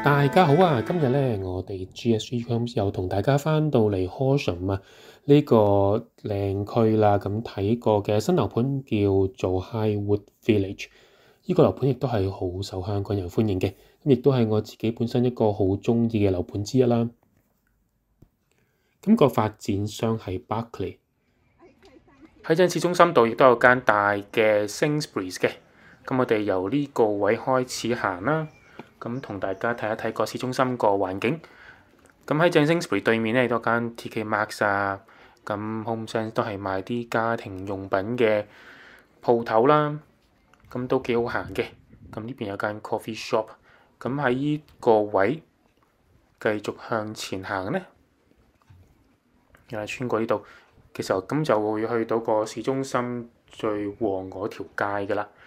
大家好啊！今日咧，我哋 GS Ecom 又同大家翻到嚟 Horsham 啊呢個靚區啦，咁睇過嘅新樓盤叫做 Highwood Village。呢個樓盤亦都係好受香港人歡迎嘅，咁亦都係我自己本身一個好中意嘅樓盤之一啦。咁個發展商係 Barclay。喺正市中心度亦都有間大嘅 Sainsbury's 嘅，咁我哋由呢個位開始行啦。咁同大家睇一睇個市中心個環境。咁喺正 Sainsbury's 對面咧，亦都有間 TK Maxx 啊，咁 HomeSense 都係賣啲家庭用品嘅鋪頭啦。咁都幾好行嘅。咁呢邊有間 coffee shop。咁喺呢個位繼續向前行咧，又係穿過呢度嘅時候，咁就會去到個市中心最旺嗰條街噶啦。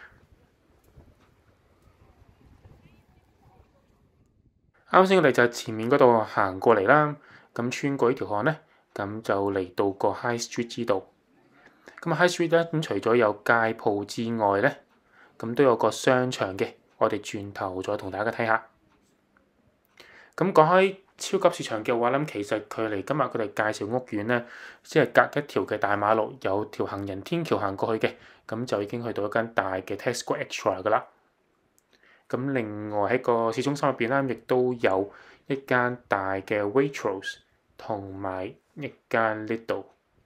啱先我哋就前面嗰度行過嚟啦，咁穿過呢條巷咧，咁就嚟到個 High Street 之度。咁 High Street 咧，咁除咗有街鋪之外咧，咁都有個商場嘅。我哋轉頭再同大家睇下。咁講開超級市場嘅話咧，其實距離今日佢哋介紹屋苑咧，即係隔一條嘅大馬路，有條行人天橋行過去嘅，咁就已經去到一間大嘅 Tesco Extra 噶啦。咁另外喺個市中心入邊咧，亦都有一間大嘅 Waitrose 同埋一間 Lidl。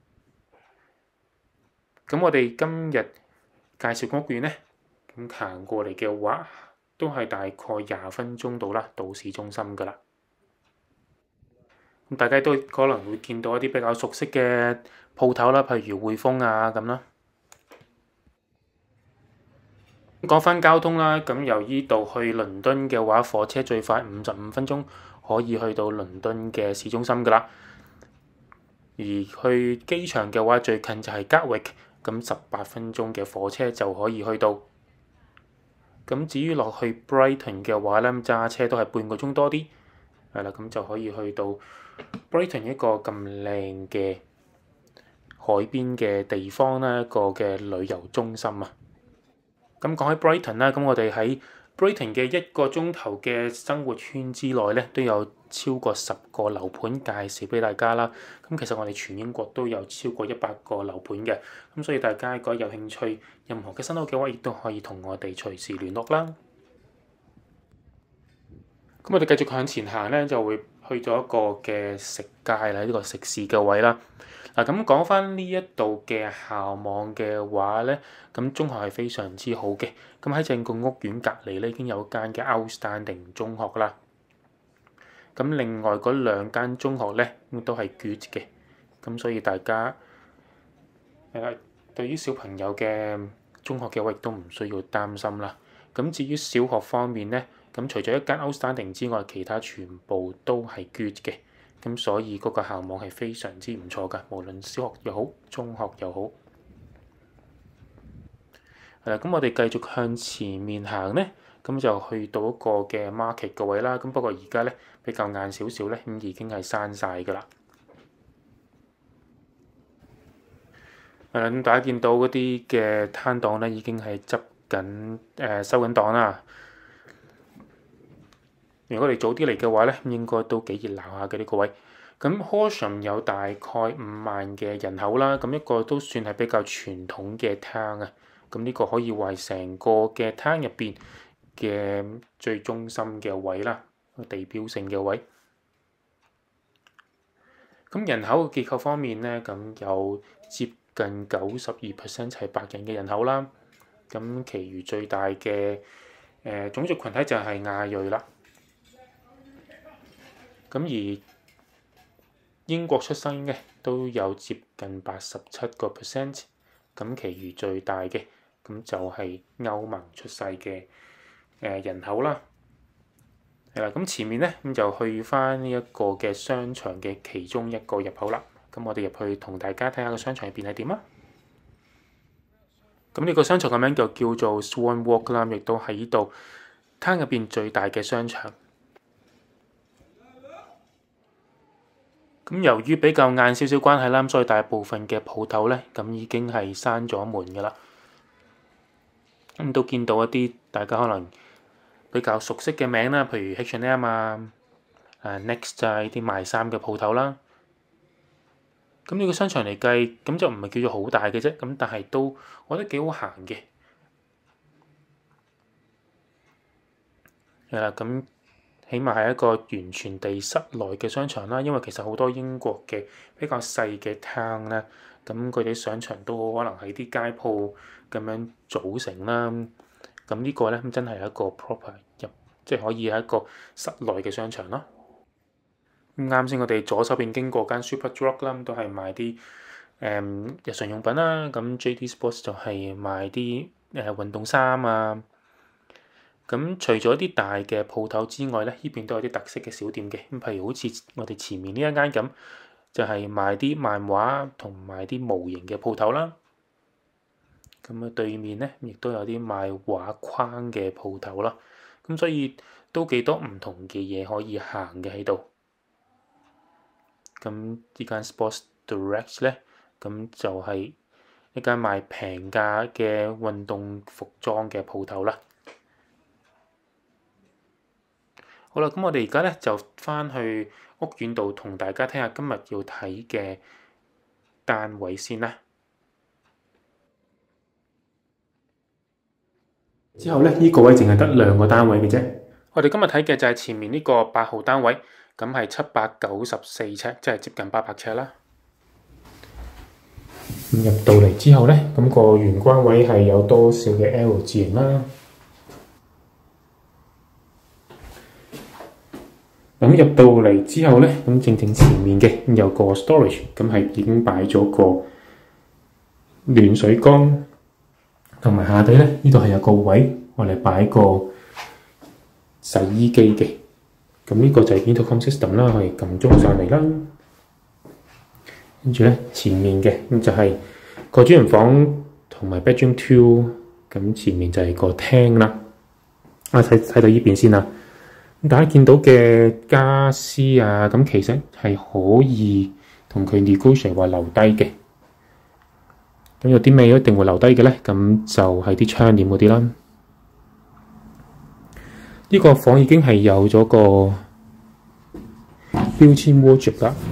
咁我哋今日介紹屋苑咧，咁行過嚟嘅話，都係大概20分鐘到啦，到市中心噶啦。咁大家都可能會見到一啲比較熟悉嘅鋪頭啦，譬如匯豐啊咁啦。講翻交通啦，咁由依度去倫敦嘅話，火車最快55分鐘可以去到倫敦嘅市中心噶啦。而去機場嘅話，最近就係 Gatwick，咁18分鐘嘅火車就可以去到。咁至於落去 Brighton 嘅話咧，揸車都係半個鐘多啲，係啦，咁就可以去到 Brighton 一個咁靚嘅海邊嘅地方啦，一個嘅旅遊中心啊。咁講起 Brighton 啦，咁我哋喺 Brighton 嘅1個鐘頭嘅生活圈之內咧，都有超過10個樓盤介紹俾大家啦。咁其實我哋全英國都有超過100個樓盤嘅，咁所以大家如果有興趣任何嘅新樓嘅話，亦都可以同我哋隨時聯絡啦。咁我哋繼續向前行咧，就會去咗一個嘅食街啦，呢個食肆嘅位啦。嗱，咁講翻呢一度嘅校網嘅話咧，咁中學係非常之好嘅。咁喺正個屋苑隔離咧，已經有間嘅 Outstanding 中學啦。咁另外嗰2間中學咧，都係 good 嘅。咁所以大家對於小朋友嘅中學嘅話，亦都唔需要擔心啦。咁至於小學方面咧，咁除咗一間 Outstanding 之外，其他全部都係 good 嘅。咁所以嗰個校網係非常之唔錯㗎，無論小學又好，中學又好。咁我哋繼續向前面行咧，咁就去到一個嘅 market 嘅位啦。咁不過而家咧比較晏少少咧，咁已經係閂晒㗎啦。咁大家見到嗰啲嘅攤檔咧，已經係執緊收緊檔啦。如果你早啲嚟嘅話咧，應該都幾熱鬧下嘅呢個位。咁 Horsham 有大概5萬嘅人口啦，咁一個都算係比較傳統嘅 town 啊。咁呢個可以話係成個嘅 town 入邊嘅最中心嘅位啦，地標性嘅位。咁人口嘅結構方面咧，咁有接近92% 係白人嘅人口啦。咁其餘最大嘅種族群體就係亞裔啦。咁而英國出生嘅都有接近87%，咁其餘最大嘅咁就係歐盟出世嘅人口啦。係啦，咁前面咧咁就去翻呢一個嘅商場嘅其中一個入口啦。咁我哋入去同大家睇下個商場入邊係點啊。咁呢個商場嘅名就叫做 Swan Walk 啦，亦都喺呢度攤入邊最大嘅商場。咁由於比較晏少少關係啦，所以大部分嘅鋪頭咧，咁已經係閂咗門㗎啦。咁都見到一啲大家可能比較熟悉嘅名啦，譬如 H&M 啊、Next 啊呢啲賣衫嘅鋪頭啦。咁呢個商場嚟計，咁就唔係叫做好大嘅啫，咁但係都我覺得幾好行嘅。係啦，咁起碼係一個完全地室內嘅商場啦，因為其實好多英國嘅比較細嘅 town 咧，咁佢哋商場都可能係啲街鋪咁樣組成啦。咁呢個咧真係一個 proper 入，即係可以係一個室內嘅商場咯。咁啱先，我哋左手邊經過間 Superdrug 啦，都係賣啲日常用品啦。咁 JD Sports 就係賣啲運動衫啊。咁除咗啲大嘅鋪頭之外咧，呢邊都有啲特色嘅小店嘅。咁譬如好似我哋前面呢一間咁，就係賣啲漫畫同埋啲模型嘅鋪頭啦。咁啊，對面咧亦都有啲賣畫框嘅鋪頭啦。咁所以都幾多唔同嘅嘢可以行嘅喺度。咁呢間 Sports Direct 咧，咁就係一間賣平價嘅運動服裝嘅鋪頭啦。好啦，咁我哋而家咧就翻去屋苑度同大家睇下今日要睇嘅單位先啦。之後咧，呢個位淨係得2個單位嘅啫。我哋今日睇嘅就係前面呢個8號單位，咁係794尺，即係接近800尺啦。入到嚟之後咧，咁個玄關位係有多少嘅 L 字形啦。咁入到嚟之後咧，咁正前面嘅有個 storage， 咁係已經擺咗個暖水缸，同埋下底咧呢度係有個位，我哋擺個洗衣機嘅。咁呢個就係 intercom system 啦，可以撳鐘上嚟啦。跟住咧前面嘅咁就係個主人房同埋 bedroom 2，咁前面就係個廳啦。睇到呢邊先啦。大家見到嘅家私啊，咁其實係可以同佢 negotiate 話留低嘅。咁有啲咩一定會留低嘅咧？咁就係啲窗簾嗰啲啦。呢個房已經係有咗個標籤 wardrobe 啦。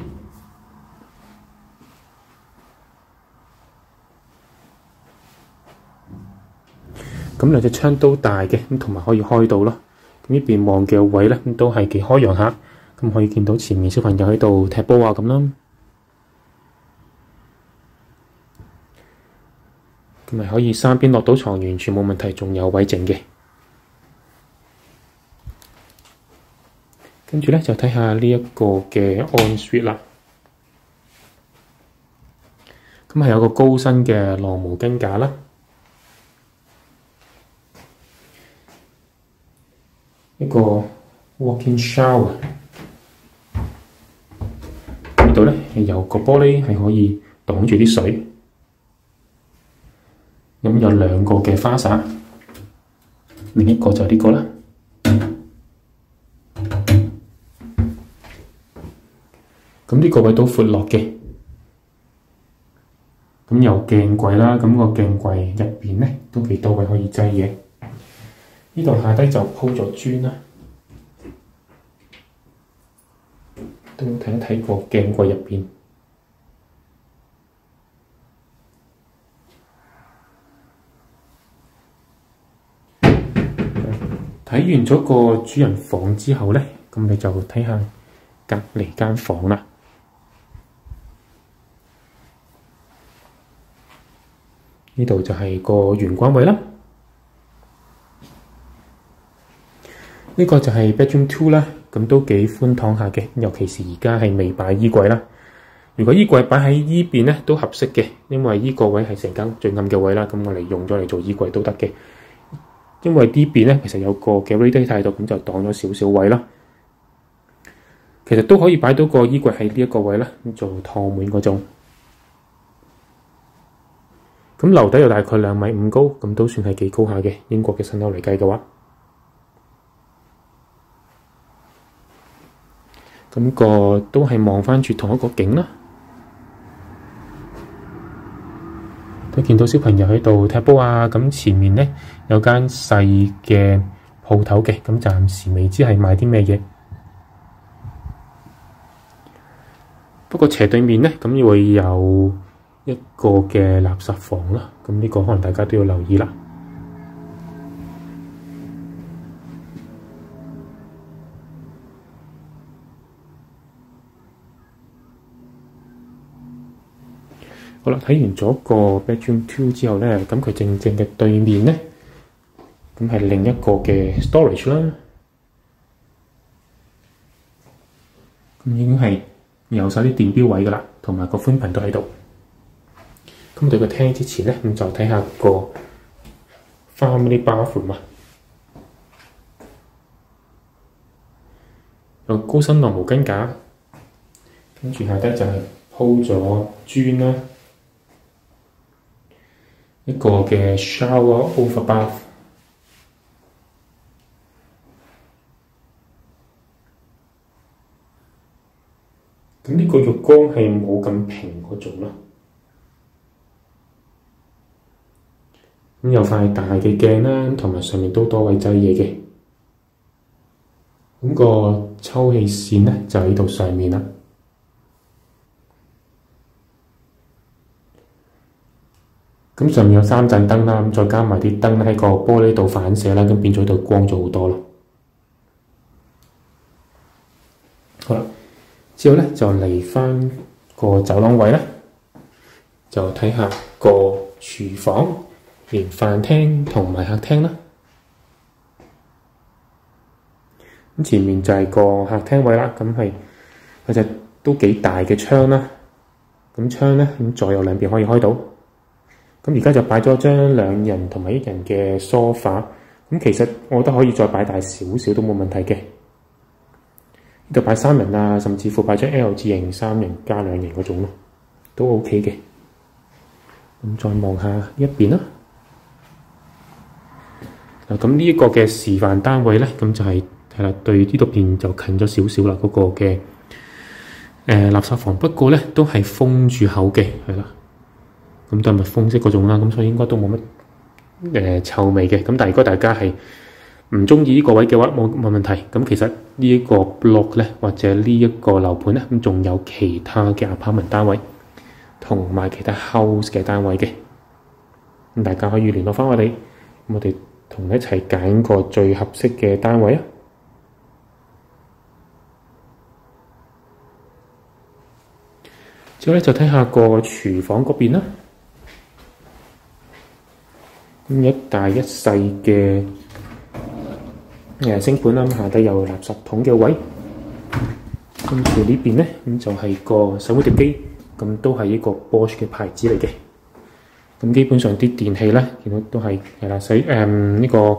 咁兩隻窗都大嘅，咁同埋可以開到咯。咁呢邊望嘅位咧，都係幾開揚下。咁可以見到前面小朋友喺度踢波啊咁啦。咁咪可以三邊落到床，完全冇問題，仲有位剩嘅。跟住咧就睇下呢一個嘅 ensuite 啦。咁係有個高身嘅晾毛巾架啦。一個 walk-in shower， 呢度咧係有個玻璃係可以擋住啲水。咁有2個嘅花灑，另一個就係呢個啦。咁呢個位都闊落嘅。咁有鏡櫃啦，咁個鏡櫃入邊咧都幾多位可以擠嘢。呢度下低就鋪咗磚啦，都睇一睇個鏡櫃入邊。睇完咗個主人房之後咧，咁你就睇下隔離間房啦。呢度就係個玄關位啦。呢個就係 bedroom 2啦，咁都幾寬敞下嘅，尤其是而家係未擺衣櫃啦。如果衣櫃擺喺依邊咧都合適嘅，因為依個位係成間最暗嘅位啦，咁我哋用咗嚟做衣櫃都得嘅。因為呢邊咧其實有個嘅 radiator 喺度，咁就擋咗少少位啦。其實都可以擺到個衣櫃喺呢一個位啦，做趟門嗰種。咁樓底又大概2.5米高，咁都算係幾高下嘅，英國嘅新樓嚟計嘅話。咁個都係望翻住同一個景啦，都見到小朋友喺度踢波啊！咁前面咧有間細嘅鋪頭嘅，咁暫時未知係賣啲咩嘢。不過斜對面呢，咁會有一個嘅垃圾房啦，咁呢個可能大家都要留意啦。好啦，睇完咗個 bedroom 2之後呢，咁佢正正嘅對面呢，咁係另一個嘅 storage 啦。咁已經係有晒啲電錶位噶啦，同埋個寬頻都喺度。咁對個廳之前呢，咁就睇下個 family bathroom 啊，有高身晾毛巾架，跟住下低就係鋪咗磚啦。一個嘅 shower over bath， 咁呢個浴缸係冇咁平嗰種啦。咁有塊大嘅鏡啦，同埋上面都多位擠嘢嘅。咁個抽氣扇呢，就喺度上面啦。咁上面有3盞燈啦，咁再加埋啲燈喺個玻璃度反射啦，咁變咗度光咗好多咯。好啦，之後咧就嚟翻個走廊位啦，就睇下個廚房、連飯廳同埋客廳啦。咁前面就係個客廳位啦，咁係有隻都幾大嘅窗啦。咁窗咧，咁左右兩邊可以開到。咁而家就擺咗張2人同埋1人嘅梳化，咁其實我覺得可以再擺大少少都冇問題嘅。呢度擺3人啊，甚至乎擺張 L 字型3人加2人嗰種咯，都 OK 嘅。咁再望下一邊啦。嗱，咁呢一個嘅示範單位咧，咁就係啦，對呢度邊就近咗少少啦，嗰個嘅垃圾房，不過咧都係封住口嘅，係啦。咁都係密封式嗰種啦，咁所以應該都冇乜臭味嘅。咁但係如果大家係唔中意呢個位嘅話，冇問題。咁其實呢一個 block 咧，或者呢一個樓盤咧，咁仲有其他嘅 apartment 單位，同埋其他 house 嘅單位嘅。咁大家可以聯絡翻我哋，咁我哋同一齊揀個最合適嘅單位啊！之後咧就睇下個廚房嗰邊啦。咁一大一細嘅星盤啦，下底有垃圾桶嘅位。跟住呢邊咧，咁就係個洗碗碟機，咁都係一個 Bosch 嘅牌子嚟嘅。咁基本上啲電器咧，見到都係啦，呢個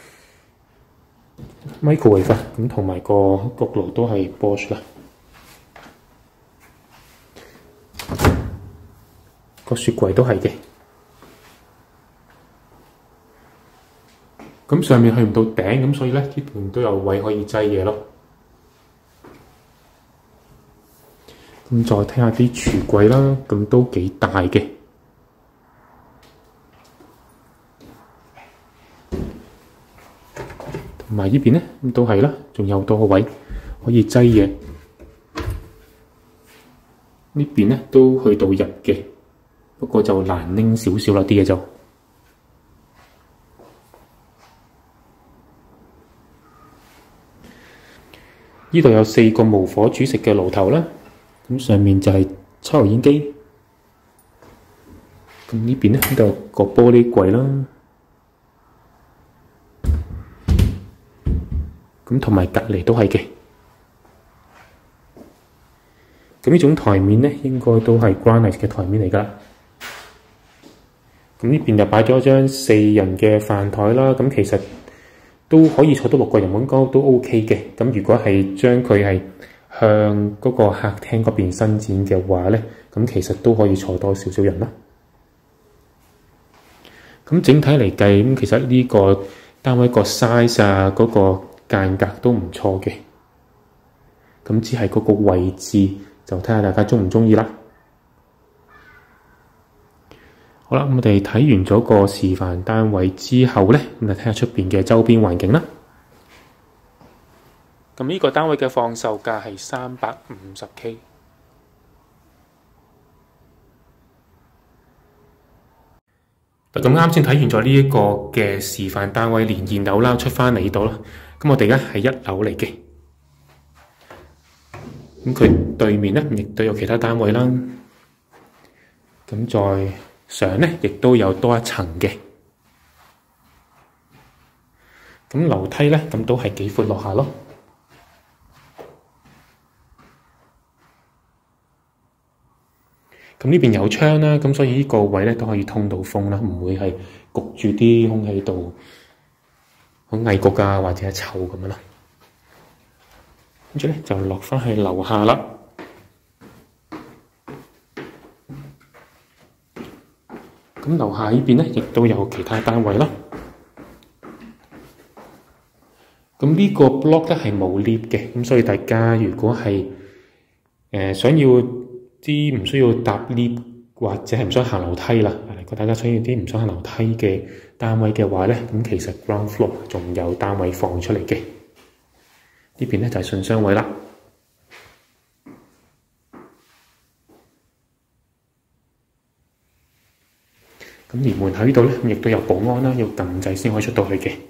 microwave 啊，咁同埋個焗爐都係 Bosch 啦。個雪櫃都係嘅。咁上面去唔到頂，咁所以咧呢邊都有位可以擠嘢咯。咁再睇下啲櫥櫃啦，咁都幾大嘅。同埋呢邊咧，咁都係啦，仲有多個位可以擠嘢。呢邊咧都去到入嘅，不過就難拎少少啦，啲嘢就。呢度有4個無火煮食嘅爐頭啦，咁上面就係抽油煙機。咁呢邊咧，呢度有個玻璃櫃啦，咁同埋隔離都係嘅。咁呢種台面咧，應該都係 granite 嘅台面嚟㗎。咁呢邊就擺咗張4人嘅飯台啦，咁其實都可以坐到6個人，應該都 OK 嘅。咁如果係將佢係向嗰個客廳嗰邊伸展嘅話咧，咁其實都可以坐多少少人啦。咁整體嚟計，咁其實呢個單位個 size 啊，嗰個間隔都唔錯嘅。咁只係嗰個位置，就睇下大家中唔中意啦。好啦，咁我哋睇完咗個示範單位之後咧，咁就睇下出邊嘅周邊環境啦。 咁呢個單位嘅放售價係350K。咁啱先睇完咗呢一個嘅示範單位，連現樓啦出翻嚟度啦。咁我哋而家係1樓嚟嘅。咁佢對面咧亦都有其他單位啦。咁再上咧亦都有多一層嘅。咁樓梯咧咁都係幾闊落下咯。咁呢邊有窗啦，咁所以呢個位咧都可以通到風啦，唔會係焗住啲空氣度好翳焗啊，或者係臭咁樣咯。跟住咧就落翻去樓下啦。咁樓下呢邊咧亦都有其他單位啦。咁呢個 block 咧係冇 lift 嘅，咁所以大家如果係想要啲唔需要搭 lift 或者係唔想行樓梯啦，如果大家想要啲唔想行樓梯嘅單位嘅話咧，咁其實 ground floor 仲有單位放出嚟嘅。呢邊咧就係信箱位啦。咁而門口呢度咧，亦都有保安啦，要撳掣先可以出到去嘅。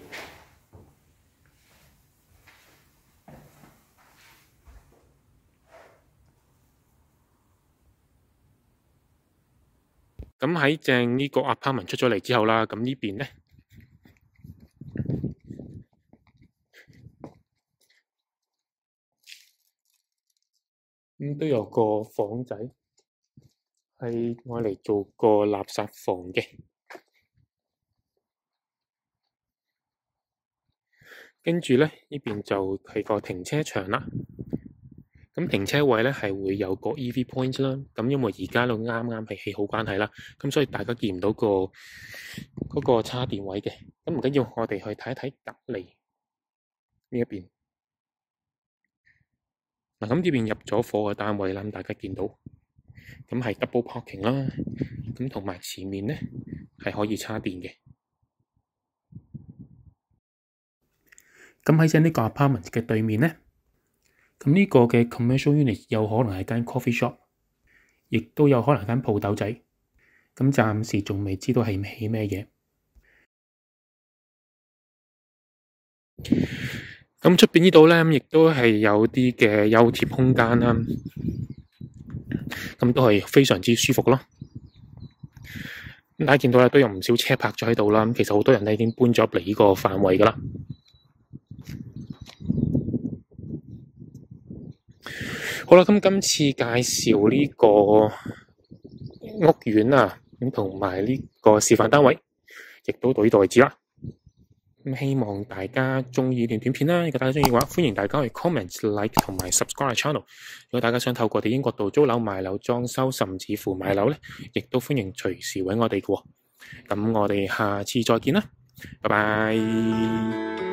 咁喺正呢個 apartment 出咗嚟之後啦，咁呢邊咧，都有個房仔係愛嚟做個垃圾房嘅。跟住咧，呢邊就係個停車場啦。咁停車位咧係會有個 EV point 啦。咁因為而家都啱啱係起好關係啦，咁所以大家見唔到嗰個叉電位嘅。咁唔緊要，我哋去睇一睇隔離呢一邊。嗱，咁呢邊入咗貨嘅單位啦，咁大家見到，咁係 double parking 啦。咁同埋前面咧係可以叉電嘅。咁喺正呢個 apartment 嘅對面咧，咁呢個嘅 commercial unit 有可能係間 coffee shop， 亦都有可能係間鋪頭仔。咁暫時仲未知道係起咩嘢。咁出邊呢度咧，亦都係有啲嘅優貼空間啦。咁都係非常之舒服咯。咁大家見到咧都有唔少車泊咗喺度啦。咁其實好多人咧已經搬咗入嚟呢個範圍噶啦。好啦，咁今次介紹呢個屋苑啊，咁同埋呢個示範單位，亦都到呢度為止啦。咁希望大家中意呢段短片啦。如果大家中意嘅話，歡迎大家去 comment、like 同埋 subscribe channel。如果大家想透過我哋英國度租樓、賣樓、裝修，甚至乎買樓咧，亦都歡迎隨時揾我哋嘅喎。咁我哋下次再見啦，拜拜。